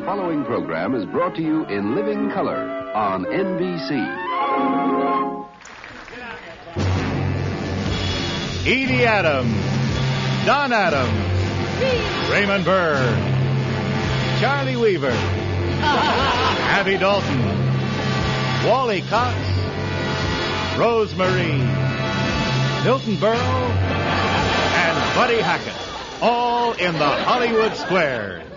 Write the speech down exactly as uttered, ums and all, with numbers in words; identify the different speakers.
Speaker 1: following program is brought to you in living color on N B C.
Speaker 2: Edie Adams, Don Adams, Raymond Burr, Charlie Weaver, Abby Dalton, Wally Cox, Rosemary, Milton Berle, and Buddy Hackett, all in the Hollywood Squares.